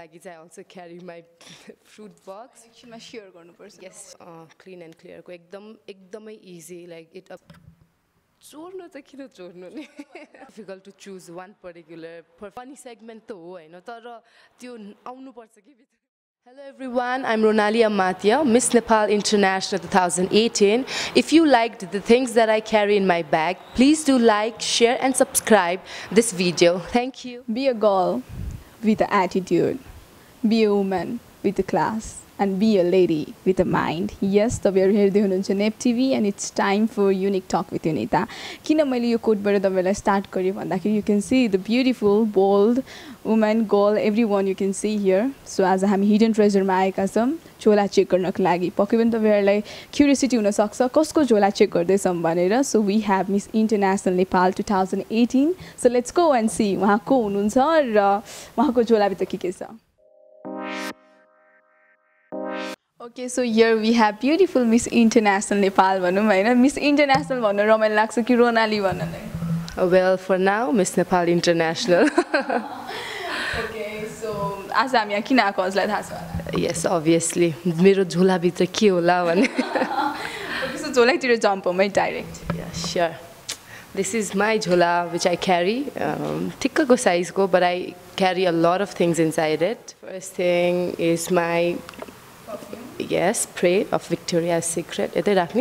लागि चाहिँ I also carry my fruit box. एकछिनमा शेयर गर्नुपर्छ Yes, clean and clear को एकदमै easy, like it चोर्नु त किन चोर्नु नि difficult to choose one particular funny segment त हो हैन तर त्यो आउनु पर्छ के भित्र. Hello everyone, I'm Ronali Amatia, Miss Nepal International 2018. If you liked the things that I carry in my bag, please do like, share and subscribe this video. Thank you. Be a girl with an attitude. Be a woman with a class. And be a lady with a mind. Yes, तपाईहरु हेर्दै हुनुहुन्छ Nep TV and it's time for Unique Talk with Unita. किन मैले यो कोटबाट तपाईलाई start गरे भन्दाखेरि you can see the beautiful, bold woman, girl, everyone you can see here. So आज हामी हिडन ट्रेजरमा आएका छौं झोला चेक गर्नको लागि. पक्कै पनि तपाईहरुलाई क्युरियोसिटी हुन सक्छ कसको झोला चेक गर्दै छौं भनेर. So we have Miss International Nepal 2018. So let's go and see उहाँ को हुनुहुन्छ र उहाँको झोला भित्र के छ. Okay, so here we have beautiful Miss International Nepal भनौं हैन. Miss International भन्न रमाइलो लाग्छ कि रोनाली भन्नलाई? Well, for now, Miss Nepal International. Okay, so आज हामी यहाँ किन आएको हजुरलाई थाहा छ होला? Yes, obviously. मेरो झोला भित्र के होला भन्ने. Okay, so झोलातिर जम्प हौं है direct. Yeah, sure. This is my jhola which I carry. Thikkako size ko, but I carry a lot of things inside it. First thing is my spray of Victoria's Secret. Yatै राख्ने.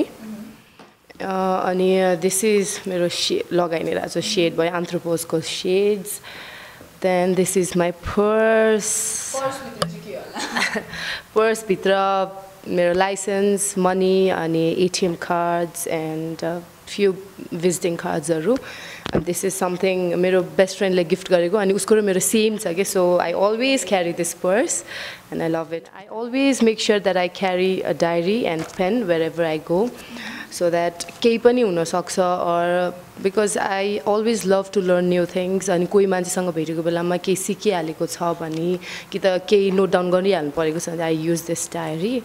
अनि this is मेरो लगाइने राजो shade by Anthropos shades. Then this is my purse. Purse भित्र चाहिँ के होला? Purse भित्र मेरो license, money अनि ATM cards and few visiting cards haru. And this is something मेरो best friend ले gift गरेको अनि उसको र मेरो same छ के, so I always carry this purse and I love it. I always make sure that I carry a diary and pen wherever I go so that केही पनि हुन सक्छ, or because I always love to learn new things अनि कोही मान्छेसँग भेटेको बेलामा केही सिकिहालेको छ भने कि त केही नोट डाउन गरिहाल्नु परेको छ भने I use this diary.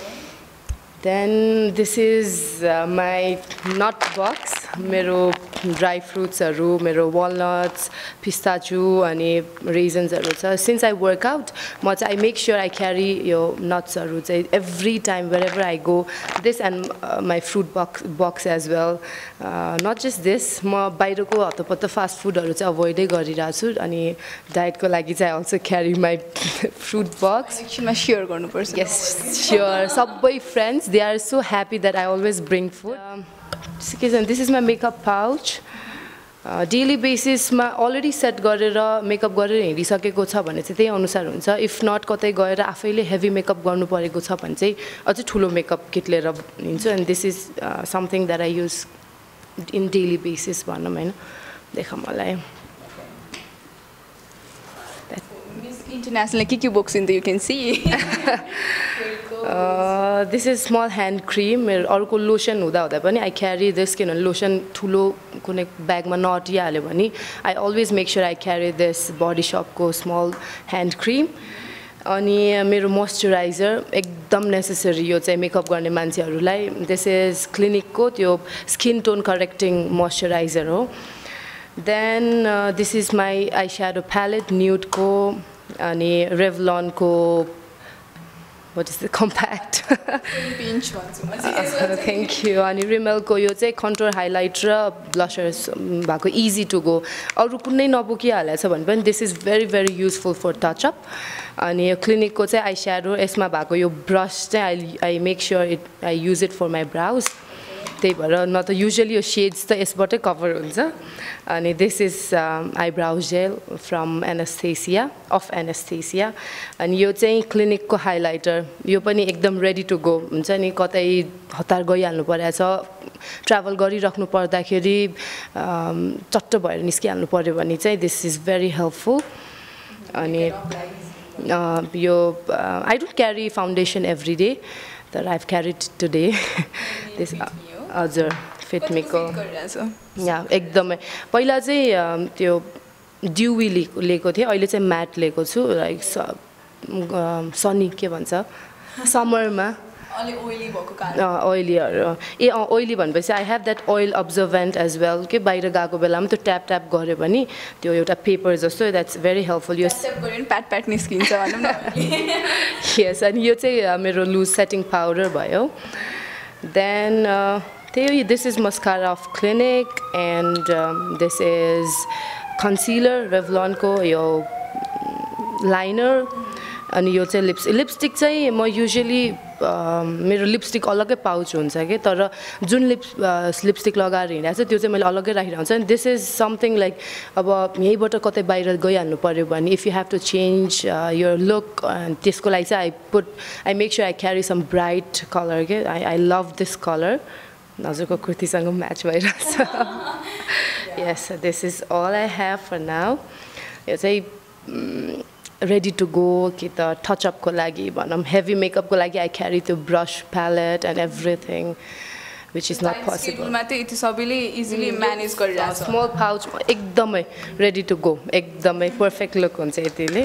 Then this is my nut box. मेरो dry fruits haru, मेरो walnuts, pistachio and raisins haru cha. Since I work out, I make sure I carry your nuts haru every time wherever I go. This and my fruit box as well. Not just this, ma bairako hatapata fast food haru cha avoid garira छु अनि diet ko लागि I also carry my fruit box. एकछिनमा share गर्नुपर्छ. Yes, sure. Sabai friends, they are so happy that I always bring food. This is my makeup pouch. Daily basis ma already set गरेर makeup गरेर हिँडिसकेको छ भने चाहिँ त्यही अनुसार हुन्छ. If not कतै गएर आफैले heavy makeup गर्नु परेको छ भने चाहिँ अझै ठुलो makeup kit लिएर हिँड्छु. And this is something that I use in daily basis भनौं हैन. देख मलाई. Miss International के books in there you can see. This is small hand cream. अर्को lotion हुँदा पनि I carry this kind of lotion ठुलो कुनै bag मा नअटिहाल्यो भने I always make sure I carry this Body Shop को small hand cream. अनि मेरो moisturizer एकदम necessary यो चाहिँ makeup गर्ने मान्छेहरुलाई. This is Clinique को त्यो skin tone correcting moisturizer हो. Then this is my eyeshadow palette nude को अनि Revlon को what is the compact pinch one. Thank you. अनि Rimmel को यो चाहिँ contour highlight र blushers भएको easy to go. अरु कुनै नबोकिहालेछ भने पनि this is very very useful for touch up. अनि यो Clinique को चाहिँ eyeshadow यसमा भएको यो brush चाहिँ I make sure I use it for my brows. त्यही भएर न त usually यो shades त यसबाटै cover हुन्छ. अनि this is eyebrow gel from Anastasia of Anastasia. अनि यो चाहिँ Clinique को highlighter. यो पनि एकदम ready to go हुन्छ नि, कतै हतार गइहाल्नु परेछ, travel गरिराख्नु पर्दाखेरि चट्ट भएर निस्किहाल्नु पर्यो भने चाहिँ this is very helpful. अनि यो I don't carry foundation every day that I've carried today. This हजुर fit me को या एकदमै पहिला चाहिँ त्यो dewy लिएको थिए, अहिले चाहिँ matte लिएको छु, like sunny के भन्छ summer मा अलि ओइली भएको कारण ओइलीहरू ए ओइली भनेपछि I have that oil absorbent as well के बाहिर गएको बेलामा त्यो ट्याप ट्याप गऱ्यो भने त्यो एउटा पेपर जस्तो द्याट्स भेरी हेल्पफुल यो प्याट प्याट निस्किन्छ भनौँ न यस अनि यो चाहिँ मेरो लुज सेटिङ पाउडर भयो देन त्यही this is mascara of Clinique and this is concealer रेभलनको यो लाइनर अनि यो चाहिँ लिपस्टिक चाहिँ म युजुअली मेरो लिपस्टिक अलग्गै पाउच हुन्छ कि तर जुन लिपस्टिक लगाएर हिँडेको छ त्यो चाहिँ मैले अलग्गै राखेर हुन्छ अनि दिस इज समथिङ लाइक अब यहीँबाट कतै बाहिर गइहाल्नु पऱ्यो भने if you have to change your look त्यसको लागि चाहिँ I make sure I carry some bright colour के आई लभ दिस कलर हजुरको कुर्तीसँग म्याच भइरहेछ yes this is all I have for now यो चाहिँ ready to go कि त टचअपको लागि भनौँ हेभी मेकअपको लागि आई क्यारी त्यो brush palette and everything which is not possible यति सबैले इजिली म्यानेज गरिरहेको छ स्मल पाउच एकदमै रेडी टु गो एकदमै पर्फेक्ट लुक हुन्छ यतिले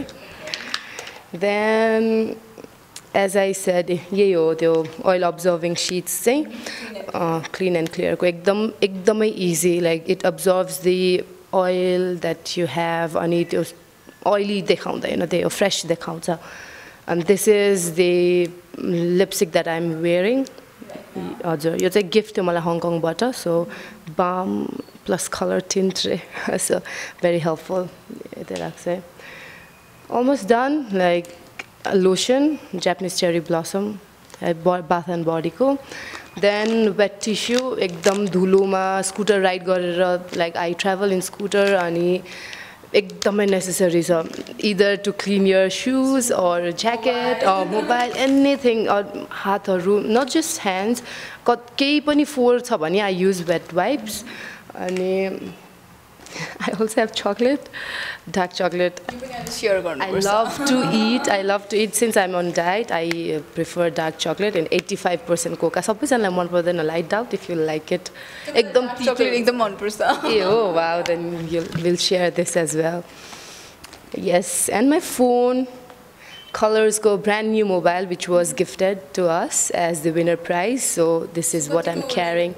देन एज आई सेड यही हो त्यो ओइल अब्जर्भिङ सिट्स चाहिँ क्लिन एन्ड क्लियरको एकदमै easy like it absorbs the oil that you have अनि त्यो oily देखाउँदैन त्यो फ्रेश देखाउँछ and this is the lipstick that I'm wearing हजुर यो चाहिँ गिफ्ट थियो मलाई हङकङबाट so balm plus color tint so very helpful यतै राख्छ almost done like lotion Japanese cherry blossom Bath and Body को then wet tissue एकदम धुलोमा स्कुटर राइड गरेर like I travel in scooter अनि एकदमै नेसेसरी छ either to clean your shoes or jacket or mobile anything or हातहरू not just hands केही पनि फोहोर छ भने I use wet wipes अनि I also have chocolate dark chocolate I love to eat since I'm on diet I prefer dark chocolate and 85% coca सबैजनालाई मन पर्दैन I doubt if you like it एकदम chocolate एकदम मन पर्छ ए हो wow then we'll share this as well yes and my phone Colors go brand new mobile which was gifted to us as the winner prize so this is what I'm carrying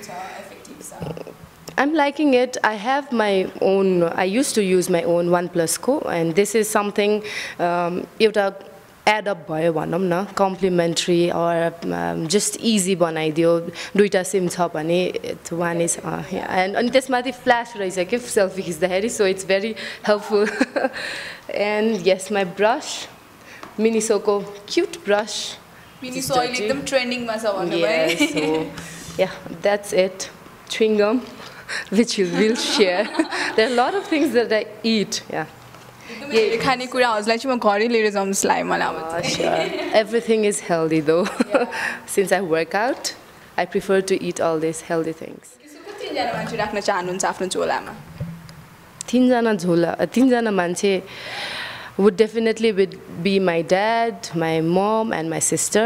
I'm liking it. I have my own, I used to use my own OnePlus Co and this is something एउटा add up भयो भनौँ न complimentary or just easy बनाइदियो दुईटा SIM छ भने one is and अनि त्यसमाथि फ्ल्यास रहेछ के सेल्फी खिच्दाखेरि so it's very helpful and yes my brush Miniso को cute brush Miniso अहिले एकदम ट्रेन्डिङ मा छ भन्नु भयो so yeah that's it chewing gum which you will share there are a lot of things that I eat yeah खाने कुराहरुलाई चाहिँ म घरै लिएर जाउँ जस्तो लाग्यो मलाई sure everything is healthy though since I work out I prefer to eat all these healthy things कति जना मान्छे राख्न चाहनुहुन्छ आफ्नो झोलामा तीनजना मान्छे would definitely be my dad my mom and my sister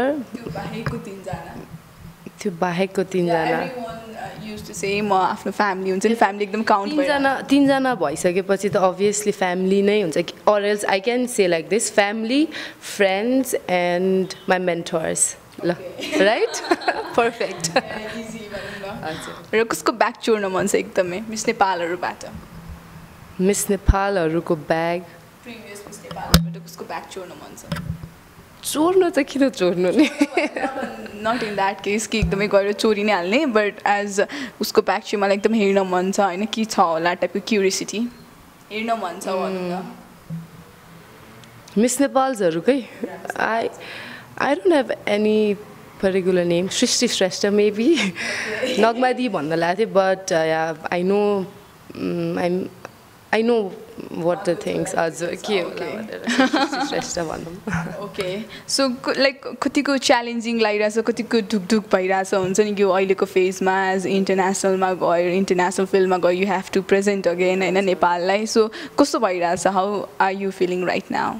त्यो बाहेकको तीनजना used to say म आफ्नो फ्यामिली हुन्छ नि फ्यामिली एकदम काउन्ट भयो तीनजना भइसकेपछि त obviously family नै हुन्छ or else I can say like this family friends and my mentors right perfect easy र कसको ब्याग चोर्न मन छ एकदमै मिस नेपालहरुबाट मिस नेपालहरुको ब्याग प्रिभियस मिस नेपालहरुबाट कसको ब्याग चोर्न मन छ चोर्नु त किन चोर्नु नि नट इन द्याट केस कि एकदमै गएर चोरी नै हाल्ने बट एज उसको ब्याग चाहिँ मलाई एकदम हेर्न मन छ होइन के छ होला टाइपको क्युरियोसिटी हेर्न मन छ भनौँ न मिस नेपाल्सहरुकै I don't have any particular name Srishti Shrestha maybe नगमादी भन्न लाग्थ्यो but I know I know what the things are के होला श्रेष्ठ भनौँ ओके सो लाइक कतिको च्यालेन्जिङ लागिरहेछ कतिको ढुकढुक भइरहेछ हुन्छ नि यो अहिलेको फेजमा एज इन्टरनेसनलमा गयो इन्टरनेसनल फिल्डमा गयो you have to present again होइन नेपाललाई सो कस्तो भइरहेछ how are you feeling right now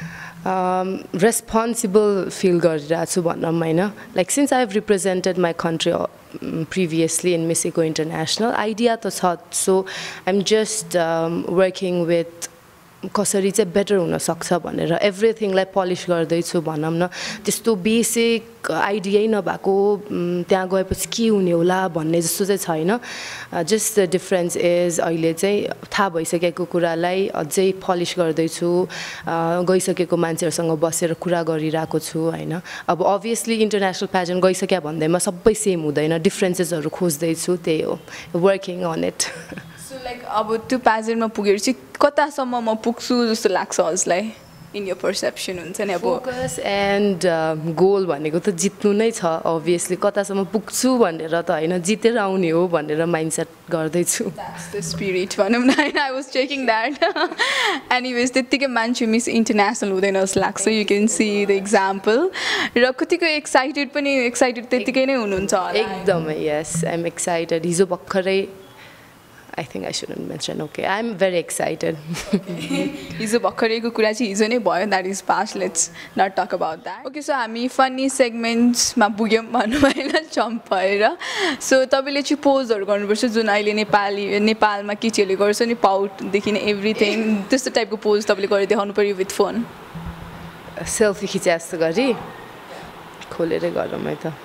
responsible feel गरिरहेको छु भनौँ हैन like since I have represented my country previously in Miss Eco International idea to छ so I'm just working with कसरी चाहिँ बेटर हुन सक्छ भनेर एभ्रिथिङलाई पलिश गर्दैछु भनौँ न त्यस्तो बेसिक आइडियै नभएको त्यहाँ गएपछि के हुने होला भन्ने जस्तो चाहिँ छैन जस्ट द डिफरेन्स इज अहिले चाहिँ थाहा भइसकेको कुरालाई अझै पलिश गर्दैछु गइसकेको मान्छेहरूसँग बसेर कुरा गरिरहेको छु होइन अब अभियसली इन्टरनेसनल प्याजेन्ट गइसक्यो भन्दैमा सबै सेम हुँदैन डिफ्रेन्सेसहरू खोज्दैछु त्यही हो working on it so like अब त्यो प्याजेन्टमा पुगेर चाहिँ कतासम्म म पुग्छु जस्तो लाग्छ हजुरलाई इन यर पर्सेप्सन हुन्छ नि अब फोकस एन्ड गोल भनेको त जित्नु नै छ अभियसली कतासम्म पुग्छु भनेर त होइन जितेर आउने हो भनेर माइन्डसेट गर्दैछु द स्पिरिट भनौँ न होइन I was checking that anyways त्यत्तिकै मान्छे मिस इन्टरनेसनल हुँदैन जस्तो लाग्छ you can see the example र कतिको एक्साइटेड त्यत्तिकै नै हुनुहुन्छ होला एकदमै यस आइ एम एक्साइटेड हिजो भर्खरै I think I shouldn't mention. Okay, I'm very excited. हिजो भर्खरैको कुरा चाहिँ हिजो नै भयो that is past let's not talk about that okay so हामी फनी सेगमेन्ट्समा पुग्यौँ भनौँ होइन जम्प भएर सो तपाईँले चाहिँ पोजहरू गर्नुपर्छ जुन अहिले नेपालमा केटीहरूले गर्छ नि पाउटदेखि नै एभ्रिथिङ त्यस्तो टाइपको पोज तपाईँले गरेर देखाउनु पऱ्यो विथ फोन सेल्फी खिचे जस्तो गरी खोलेरै गरौँ है त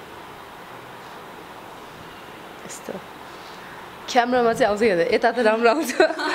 यस्तो क्यामेरामा चाहिँ आउँछ कि यता त राम्रो आउँछ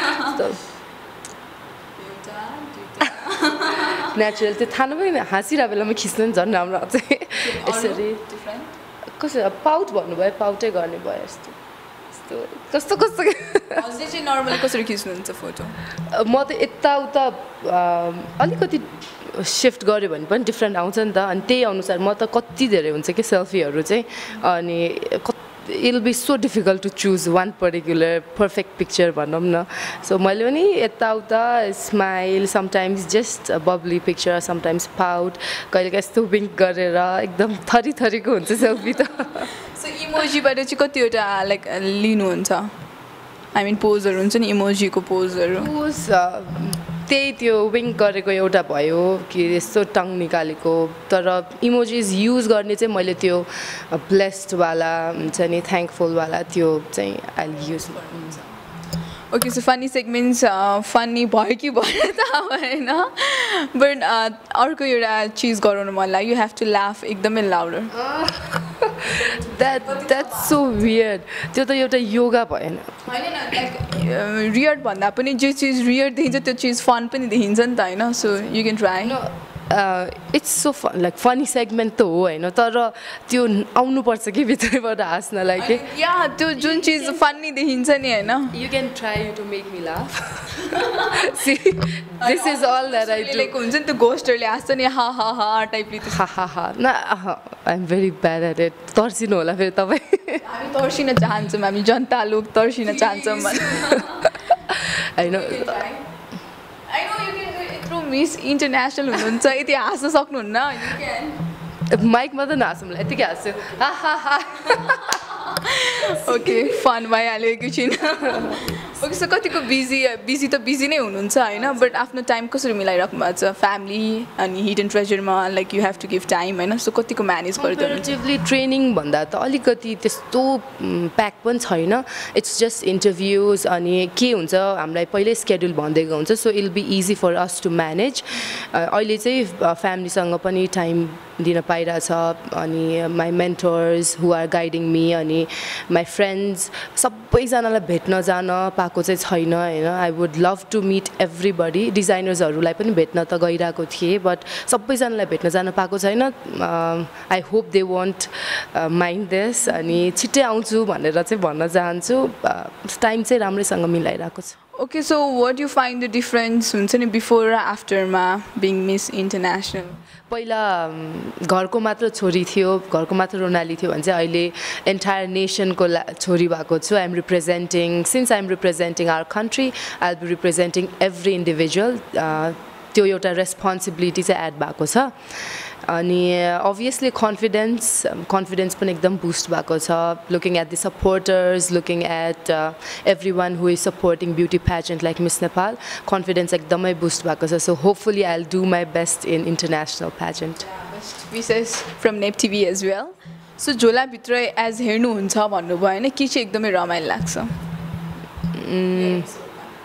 नेचुरल त्यो थाहा नभएन हाँसिरहेको बेलामा खिच्नु नि झन् राम्रो आउँछ यसरी कसरी पाउट भन्नुभयो पाउटै गर्ने भयो यस्तो कस्तो कस्तो चाहिँ नर्मली कसरी खिच्नुहुन्छ फोटो म त यताउता अलिकति सिफ्ट गऱ्यो भने पनि डिफ्रेन्ट आउँछ नि त अनि त्यही अनुसार म त कति धेरै हुन्छ कि सेल्फीहरू चाहिँ अनि it'll be so difficult to choose one particular perfect picture भनौँ न so मैले पनि यताउता smile sometimes just bubbly picture sometimes pout कहिले यस्तो विङ्क गरेर एकदम थरी थरीको हुन्छ सेल्फी त सो इमोजीबाट चाहिँ कतिवटा लाइक लिनुहुन्छ आई मिन पोजहरू हुन्छ नि इमोजीको पोजहरू पोज त्यही त्यो विङ्क गरेको एउटा भयो कि यस्तो टङ निकालेको तर इमोजिज युज गर्ने चाहिँ मैले त्यो ब्लेस्डवाला हुन्छ नि थ्याङ्कफुलवाला त्यो चाहिँ अहिले युज गर्नुहुन्छ okay so funny segments funny भयो कि भएन थाहा भएन बट अर्को एउटा चिज गराउनु मन लाग्यो यु हेभ टु लाफ एकदमै लाउडर द्याट्स सो वियर्ड त्यो त एउटा योगा भएन होइन रियर्ड भन्दा पनि जे चिज रियर्ड देखिन्छ त्यो चिज फन पनि देखिन्छ नि त होइन so you can try it's so fun like funny segment त हो होइन तर त्यो आउनुपर्छ कि भित्रैबाट हाँस्नलाई कि या त्यो जुन चिज फन्नी देखिन्छ नि होइन you can try to make me laugh see this is all that I like हुन्छ नि त्यो गोस्टरले हाँस्छ नि हा हा हा टाइपले हा हा हा न I am very bad at it तर्सिनु होला फेरि तपाईँ हामी तर्सिन चाहन्छौँ हामी जनता लोक तर्सिन चाहन्छौँ होइन मिस इन्टरनेसनल हुनुहुन्छ यति हाँस्न सक्नुहुन्न माइकमा त नहाँसौँ यतिकै हाँस्छु ओके फन भइहाल्यो एकैछिन ओके सो कतिको बिजी त बिजी नै हुनुहुन्छ होइन बट आफ्नो टाइम कसरी मिलाइराख्नु भएको छ फ्यामिली अनि हिडन ट्रेजरमा like you have to give time होइन सो कतिको म्यानेज कम्पेरिटिभली ट्रेनिङ भन्दा त अलिकति त्यस्तो प्याक पनि छैन इट्स जस्ट इन्टरभ्युज अनि के हुन्छ हामीलाई पहिल्यै स्केड्युल भनिदिएको हुन्छ so it'll be easy for us to manage अहिले चाहिँ फ्यामिलीसँग पनि टाइम दिन पाइरहेछ अनि my mentors who are guiding me अनि माई फ्रेन्ड्स सबैजनालाई भेट्न जान पाएको चाहिँ छैन होइन I would love to meet everybody डिजाइनर्सहरूलाई पनि भेट्न त गइरहेको थिएँ बट सबैजनालाई भेट्न जान पाएको छैन I hope they won't mind this अनि छिट्टै आउँछु भनेर चाहिँ भन्न चाहन्छु टाइम चाहिँ राम्रैसँग मिलाइरहेको छु okay so what you find the difference हुन्छ नि बिफोर र आफ्टरमा बिङ मिस इन्टरनेसनल पहिला घरको मात्र छोरी थियो घरको मात्र रोनाली थियो भने चाहिँ अहिले एन्टायर नेसनको छोरी भएको छु I am representing since I am representing our country I will be representing every individual त्यो एउटा रेस्पोन्सिबिलिटी चाहिँ एड भएको छ अनि अभियसली कन्फिडेन्स पनि एकदम बुस्ट भएको छ looking at the supporters looking at every one who is supporting beauty pageant like miss Nepal confidence एकदमै बुस्ट भएको छ so hopefully I will do my best in international pageant विशेष फ्रम नेप TV as well so झोलाभित्र एज हेर्नुहुन्छ भन्नुभयो होइन के चाहिँ एकदमै रमाइलो लाग्छ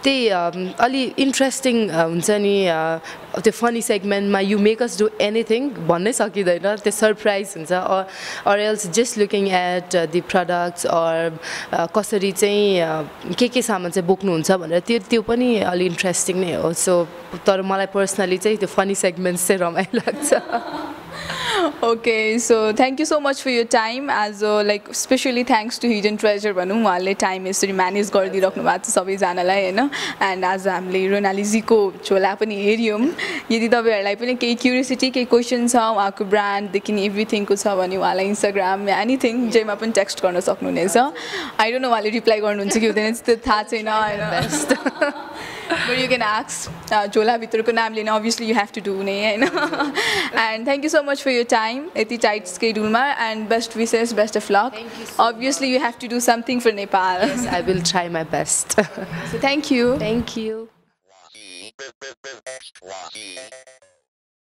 त्यही अलि इन्ट्रेस्टिङ हुन्छ नि त्यो फनी सेगमेन्टमा you make us do anything भन्नै सकिँदैन त्यो सरप्राइज हुन्छ or else just looking at the products or कसरी चाहिँ के सामान चाहिँ बोक्नुहुन्छ भनेर त्यो पनि अलि इन्ट्रेस्टिङ नै हो सो तर मलाई पर्सनली चाहिँ त्यो फनी सेगमेन्ट्स चाहिँ रमाइलो लाग्छ Okay, so thank you so much for your time. As like especially thanks to Hidden Treasure भनौँ उहाँले टाइम यसरी म्यानेज गरिदिइराख्नु भएको छ सबैजनालाई होइन एन्ड आज हामीले रोनालिजीको झोला पनि हेऱ्यौँ यदि तपाईँहरूलाई पनि केही क्युरियोसिटी केही क्वेसन छ उहाँको ब्रान्डदेखि एभ्रिथिङको छ भने उहाँलाई इन्स्टाग्राम या एनिथिङ जेमा पनि टेक्स्ट गर्न सक्नुहुनेछ आई डोन्ट नो उहाँले रिप्लाई गर्नुहुन्छ कि हुँदैन त्यो थाहा छैन होइन But you can ask Jola भित्रको नाम लिन obviously you have to do नै हैन and thank you so much for your time यति tight schedule मा and best wishes best of luck obviously you have to do something for Nepal yes I will try my best so thank you